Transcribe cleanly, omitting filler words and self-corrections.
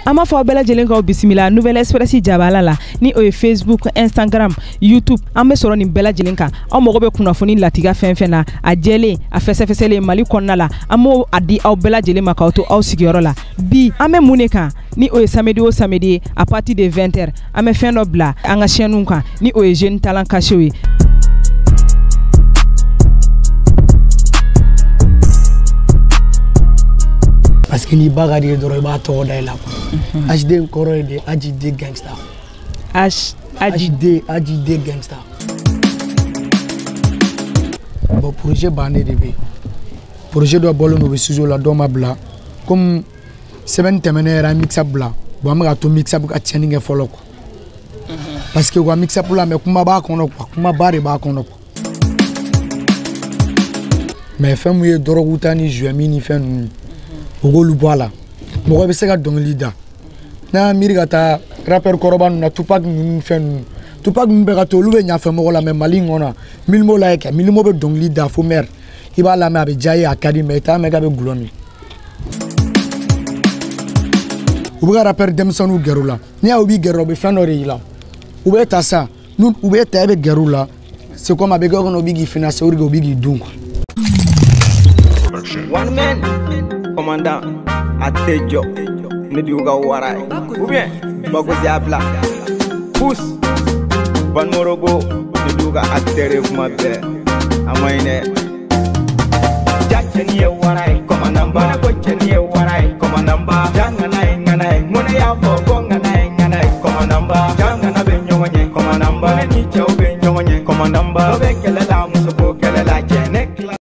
ama fa bela jelen ka bisimila Nouvelle Express jabala la ni o ye Facebook, Instagram, YouTube an be sɔrɔ nin bela jelen kan aw mogo be kunnafoni latiga fɛn na a jɛlen a fɛsɛfɛsɛlen Mali kɔnɔna la an mo a di aw bela jelen ma k'aw to aw sigiyɔrɔ la bi an be mun de kan ni o ye samedi o samedi à partir de 20h an be fɛn dɔ bila an ka chaîne kan ni o ye Jeune Talent Caché ye. Parce que ni bagadi doro ba to da la HD koro de HD gangster HD gangster bon projet bané de be projet do bolo no be studio la do ma bla comme semaine temenera mix up bla bo am ga to mix up ka tianinge follow ko parce que wa mix up la me kuma ba kono ko kuma bare ba kono ko mais femme ye doro gutani juami ni fen ogolu boala mo be se ka dongli da na mirigata rapper koroban na Tupac nun fen Tupac nun be ka to lube nya fe mo la me mali ngona milmo la ke milmo be dongli da fo mer iba la me abe jaye academy ta me ga be guloni ubuga rapper demsonu gerula ni a obi gero be fanore ila ube ta sa nun ube ta be gerula c'est comme abe go no bigi finance urigo bigi dunko one man commandant Atejo Nidiuga Warai ou bien Bago Diabla Pousse Ban Morogo Nidiuga Atere Fumabe Amoine Jachenie Warai Commandamba Kochenie Warai Commandamba Janganai Mune Yafo Gonganai Commandamba Jangana Benyonye Commandamba Nicho Benyonye Commandamba